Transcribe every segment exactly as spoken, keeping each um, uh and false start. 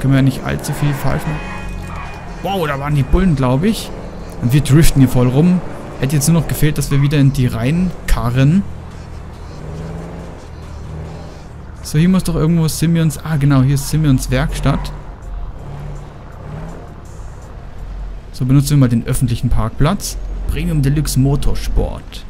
können wir ja nicht allzu viel falsch machen. Wow, da waren die Bullen, glaube ich. Und wir driften hier voll rum. Hätte jetzt nur noch gefehlt, dass wir wieder in die reinkarren. So, hier muss doch irgendwo Simeons... Ah, genau, hier ist Simeons Werkstatt. So, benutzen wir mal den öffentlichen Parkplatz. Premium Deluxe Motorsport.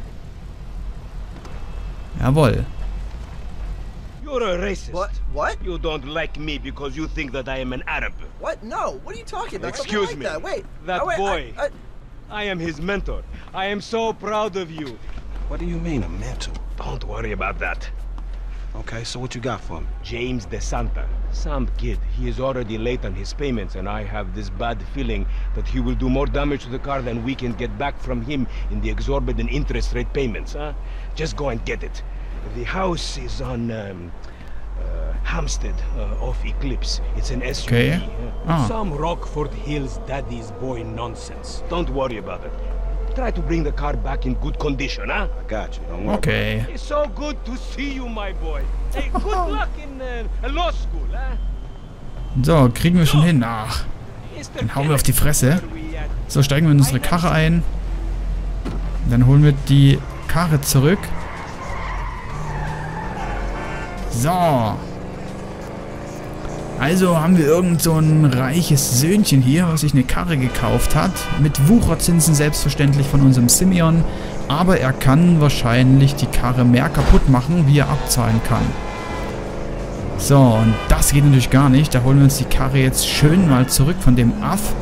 Jawohl. You're a racist. What? What? You don't like me because you think that I am an Arab. What? No. What are you talking about? Excuse Something me. like that. Wait. That Oh, wait, boy. I, I, I am his mentor. I am so proud of you. What do you mean, a mentor? Don't worry about that. Okay, so what you got for me? James DeSanta. Some kid. He is already late on his payments, and I have this bad feeling that he will do more damage to the car than we can get back from him in the exorbitant interest rate payments, huh? Just go and get it. The house is on um, uh, Hampstead, uh, off Eclipse. It's an S U V. Okay. uh, Ah. Some Rockford Hills daddy's boy nonsense. Don't worry about it. Try to bring the car back in good condition, huh? I got you. Don't worry. Okay. It's so good to see you, my boy. Hey, good luck in uh, law school, huh? So, kriegen wir schon hin. Ach, dann hauen wir auf die Fresse. So, steigen wir in unsere Karre ein. Dann holen wir die Karre zurück. So. Also haben wir irgend so ein reiches Söhnchen hier, was sich eine Karre gekauft hat. Mit Wucherzinsen selbstverständlich von unserem Simeon. Aber er kann wahrscheinlich die Karre mehr kaputt machen, wie er abzahlen kann. So, und das geht natürlich gar nicht. Da holen wir uns die Karre jetzt schön mal zurück von dem Aff.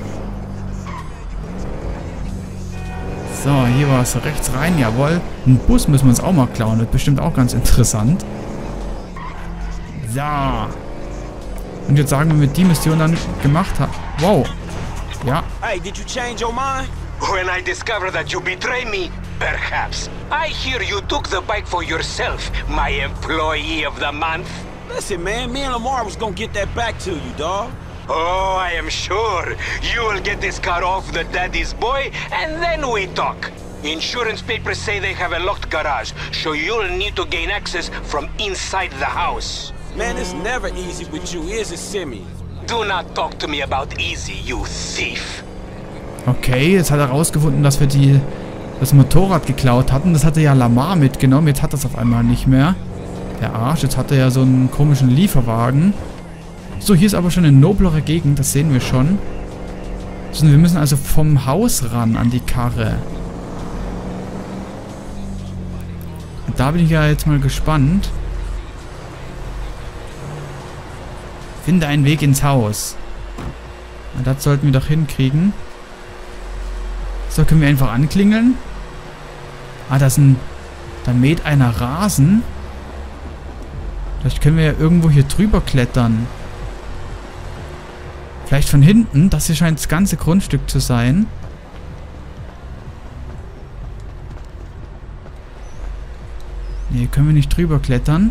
So, hier war es rechts rein, jawohl. Einen Bus müssen wir uns auch mal klauen, wird bestimmt auch ganz interessant. So. Und jetzt sagen wir, mit die Mission dann gemacht haben. Wow. Ja. Hey, did you change your mind? When I discover that you betray me, perhaps. I hear you took the bike for yourself, my employee of the month. Listen, man, me and Lamar was gonna get that back to you, dawg. Oh, I am sure. You will get this car off the daddy's boy, and then we talk. Insurance papers say they have a locked garage, so you'll need to gain access from inside the house. Man, it's never easy with you, is it, Simeon? Do not talk to me about easy, you thief. Okay, jetzt hat er rausgefunden, dass wir die, das Motorrad geklaut hatten. Das hatte ja Lamar mitgenommen. Jetzt hat er es auf einmal nicht mehr. Der Arsch. Jetzt hat er ja so einen komischen Lieferwagen. So, hier ist aber schon eine noblere Gegend. Das sehen wir schon. So, wir müssen also vom Haus ran an die Karre. Und da bin ich ja jetzt mal gespannt. Finde einen Weg ins Haus. Und das sollten wir doch hinkriegen. So, können wir einfach anklingeln. Ah, da ist ein... Da mäht einer Rasen. Vielleicht können wir ja irgendwo hier drüber klettern. Vielleicht von hinten. Das hier scheint das ganze Grundstück zu sein. Nee, können wir nicht drüber klettern.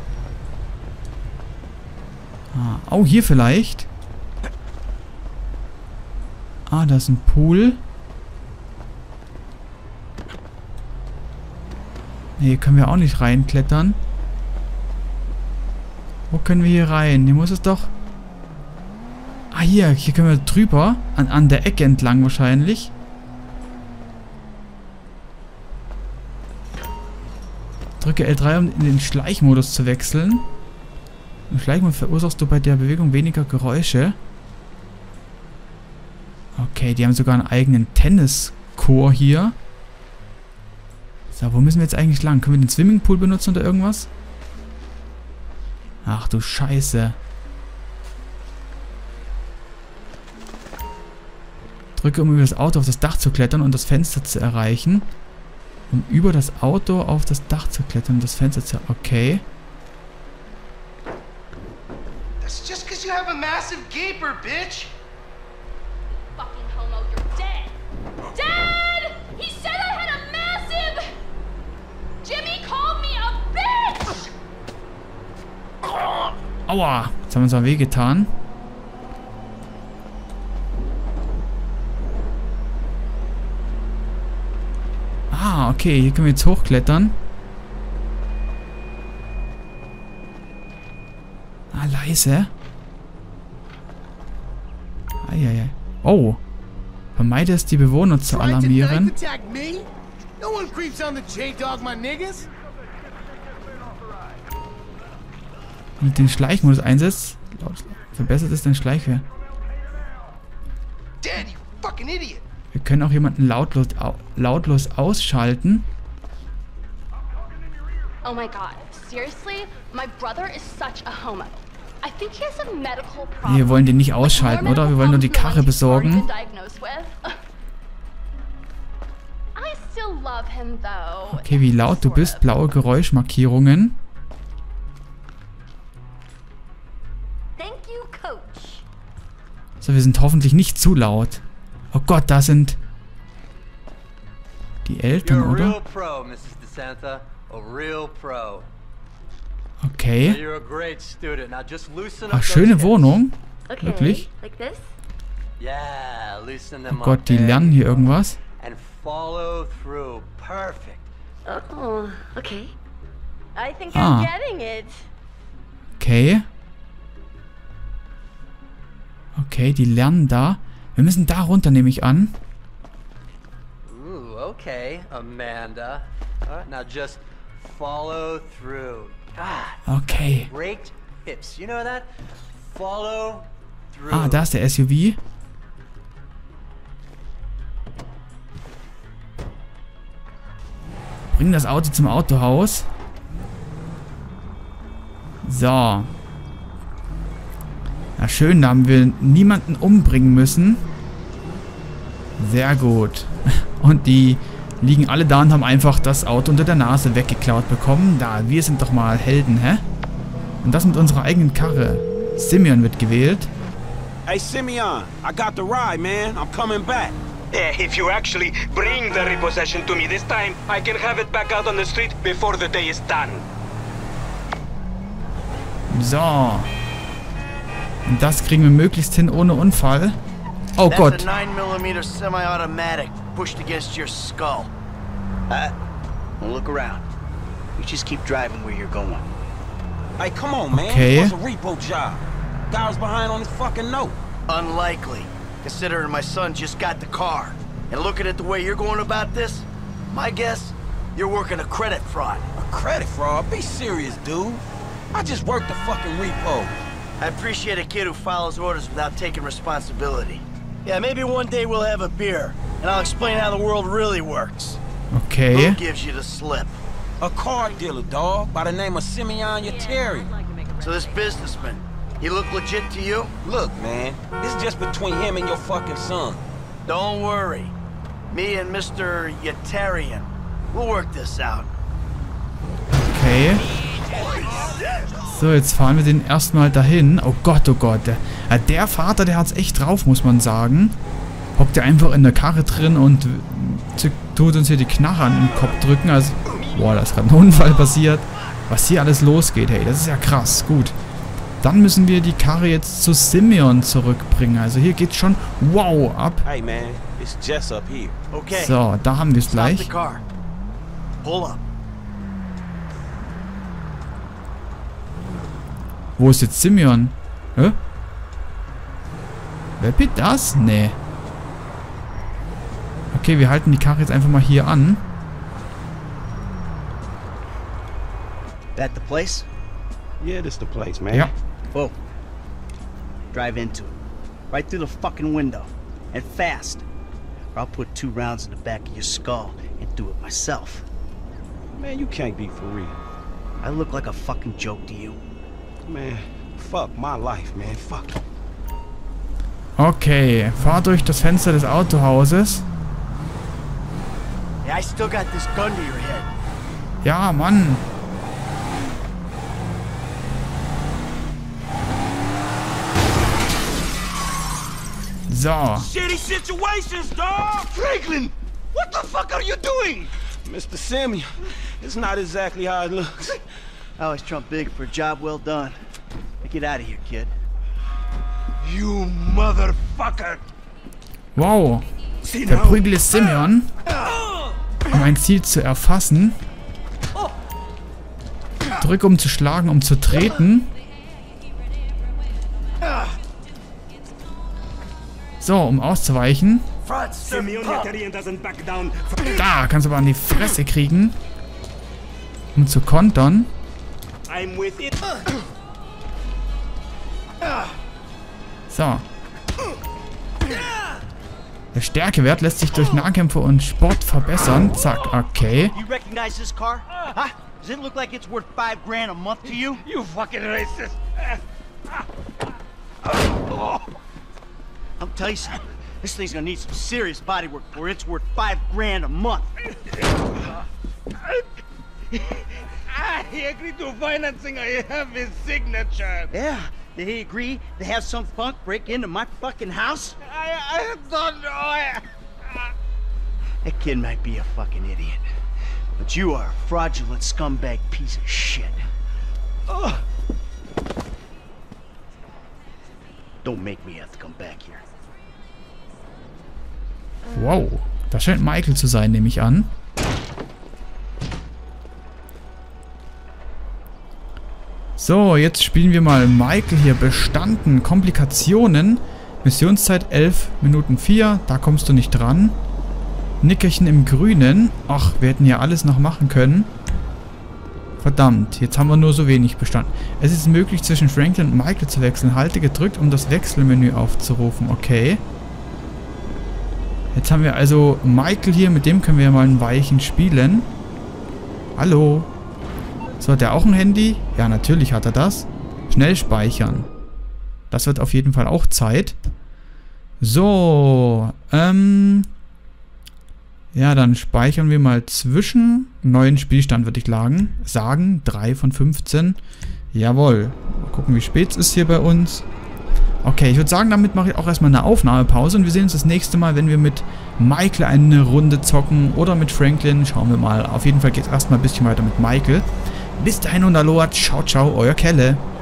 Ah, oh, hier vielleicht. Ah, da ist ein Pool. Nee, können wir auch nicht reinklettern. Wo können wir hier rein? Hier muss es doch... Ah, hier. Hier können wir drüber. An, an der Ecke entlang wahrscheinlich. Drücke L drei, um in den Schleichmodus zu wechseln. Im Schleichmodus verursachst du bei der Bewegung weniger Geräusche. Okay, die haben sogar einen eigenen Tennischor hier. So, wo müssen wir jetzt eigentlich lang? Können wir den Swimmingpool benutzen oder irgendwas? Ach du Scheiße. Drücke, um über das Auto auf das Dach zu klettern und das Fenster zu erreichen. Um über das Auto auf das Dach zu klettern und das Fenster zu... Okay. That's just because you have a massive gaper, bitch. Fucking homo, you're dead. Dad! He said I had a massive... Jimmy called me a bitch! Aua! Jetzt haben wir uns mal wehgetan. Ah, okay. Hier können wir jetzt hochklettern. Ah, leise. Eieiei. Oh. Vermeide es, die Bewohner zu alarmieren. Wenn du den Schleichmodus einsetzt, verbessert es den Schleichwert. Wir können auch jemanden lautlos, au lautlos ausschalten. Oh my god, seriously? My brother is such a homo. I think he has a medical problem. Nee, wir wollen den nicht ausschalten, oder? Wir wollen nur die Karre besorgen. Okay, wie laut du bist. Blaue Geräuschmarkierungen. So, wir sind hoffentlich nicht zu laut. Oh Gott, da sind die Eltern, oder? Okay. Ach, schöne Wohnung. Wirklich? Oh Gott, die lernen hier irgendwas. Ah. Okay. Okay, die lernen da. Wir müssen da runter, nehme ich an. Ooh, okay, Amanda. Alright, now just follow through. God. Okay. Raked hips, you know that? Follow through. Ah, da ist der S U V. Bring das Auto zum Autohaus. So. Na schön, da haben wir niemanden umbringen müssen. Sehr gut. Und die liegen alle da und haben einfach das Auto unter der Nase weggeklaut bekommen. Da, wir sind doch mal Helden, hä? Und das mit unserer eigenen Karre. Simeon wird gewählt. Hey, Simeon, I got the ride, man. I'm coming back. Eh, if you actually bring the repossession to me this time, I can have it back out on the street before the day is done. So. Und das kriegen wir möglichst hin ohne Unfall. Oh Gott. That's a nine millimeter semi-automatic pushed against your skull. Uh, well, look around. You just keep driving where you're going. Hey, come on, man. Okay. It's a repo job. Guy was behind on his fucking note. Unlikely, considering my son just got the car. And looking at the way you're going about this, my guess, you're working a credit fraud. A credit fraud? Be serious, dude. I just worked the fucking repo. I appreciate a kid who follows orders without taking responsibility. Yeah, maybe one day we'll have a beer, and I'll explain how the world really works. Okay. Who gives you the slip? A car dealer, dog, by the name of Simeon Yetarian. So this businessman, he look legit to you? Look, man, it's just between him and your fucking son. Don't worry. Me and Mister Yetarian, we'll work this out. Okay. So, jetzt fahren wir den erstmal dahin. Oh Gott, oh Gott. Der, der Vater, der hat's echt drauf, muss man sagen. Hockt er einfach in der Karre drin und tut uns hier die Knarre an den Kopf drücken. Also, boah, da ist gerade ein Unfall passiert. Was hier alles losgeht, hey, das ist ja krass. Gut. Dann müssen wir die Karre jetzt zu Simeon zurückbringen. Also hier geht's schon wow ab. Hey man, it's Jess up here. Okay. So, da haben wir es gleich. Stop the car. Pull up. Wo ist jetzt Simeon? Hä? Wer bit das? Nee. Okay, wir halten die Karre jetzt einfach mal hier an. That the place? Yeah, this the place, man. Ja. Whoa. Drive into it. Right through the fucking window. And fast. Or I'll put two rounds in the back of your skull and do it myself. Man, you can't be for real. I look like a fucking joke to you. Man, fuck my life, man. Fuck. Okay, fahr durch das Fenster des Autohauses. Yeah, I still got this gun to your head. Ja, Mann. So. Shitty situations, dog! Franklin! What the fuck are you doing? Mister Simeon, it's not exactly how it looks. I always trump big for a job well done. Now get out of here, kid. You motherfucker! Wow. Verprügle Simeon. Um ein Ziel zu erfassen. Drück, um zu schlagen, um zu treten. So, um auszuweichen. Da, kannst du aber an die Fresse kriegen. Um zu kontern. So. Der Stärkewert lässt sich durch Nahkämpfe und Sport verbessern. Zack, okay. You recognize this car? Huh? Does it look like it's worth five grand a month to you? You fucking racist. I'll tell you something. This thing's gonna need some serious body work before it's worth five grand a month. He agreed to financing. I have his signature. Yeah, did he agree to have some punk break into my fucking house? I, I don't know. I... That kid might be a fucking idiot, but you are a fraudulent scumbag piece of shit. Ugh. Don't make me have to come back here. Wow, das scheint Michael zu sein, nehme ich an. So, jetzt spielen wir mal Michael hier. Bestanden. Komplikationen. Missionszeit elf Minuten vier. Da kommst du nicht dran. Nickerchen im Grünen. Ach, wir hätten ja alles noch machen können. Verdammt, jetzt haben wir nur so wenig bestanden. Es ist möglich, zwischen Franklin und Michael zu wechseln. Halte gedrückt, um das Wechselmenü aufzurufen. Okay. Jetzt haben wir also Michael hier. Mit dem können wir ja mal ein Weilchen spielen. Hallo. So, hat er auch ein Handy? Ja, natürlich hat er das. Schnell speichern. Das wird auf jeden Fall auch Zeit. So, ähm... ja, dann speichern wir mal zwischen. Neuen Spielstand würde ich lagen, sagen. drei von fünfzehn. Jawohl. Mal gucken, wie spät es ist hier bei uns. Okay, ich würde sagen, damit mache ich auch erstmal eine Aufnahmepause. Und wir sehen uns das nächste Mal, wenn wir mit Michael eine Runde zocken. Oder mit Franklin. Schauen wir mal. Auf jeden Fall geht es erstmal ein bisschen weiter mit Michael. Bis dahin und Aloha. Ciao, ciao, euer Kelle.